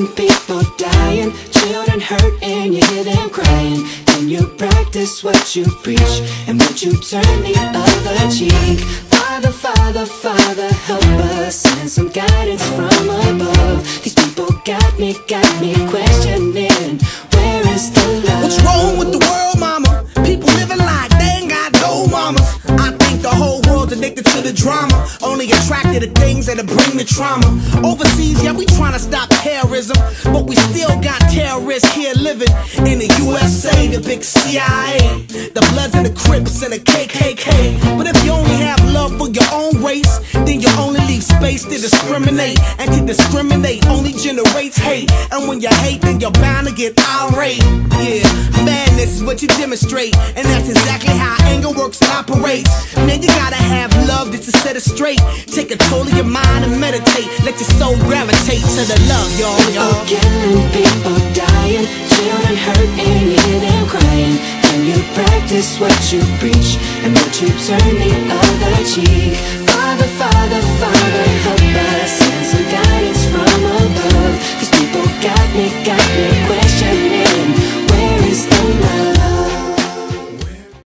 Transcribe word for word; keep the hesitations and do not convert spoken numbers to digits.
killing, people dying, children hurt and you hear them crying. Can you practice what you preach, and would you turn the other cheek? Father, Father, Father, help us, send some guidance from above. These people got me, got me questioning, where is the love? What's wrong with the world, mama? People living like they ain't got no mamas. I think the whole world's addicted to the drama, only attracted to things that'll bring the trauma. Overseas, yeah, we trying to stop terrorism, but we still got terrorists here living in the U S A, the big C I A, the Bloods and the Crips and the K K K. But if you only have love for your own race, then you only leave space to discriminate, and to discriminate only generates hate. And when you hate, then you're bound to get irate. Yeah, madness is what you demonstrate, and that's exactly how anger works and operates. Man, you gotta have love just to set it straight. Take control of your mind and meditate. Let your soul gravitate to the love, y'all, y'all. People killing, people dying, children hurt and you hear them crying. Can you practice what you preach, and would you turn the other cheek?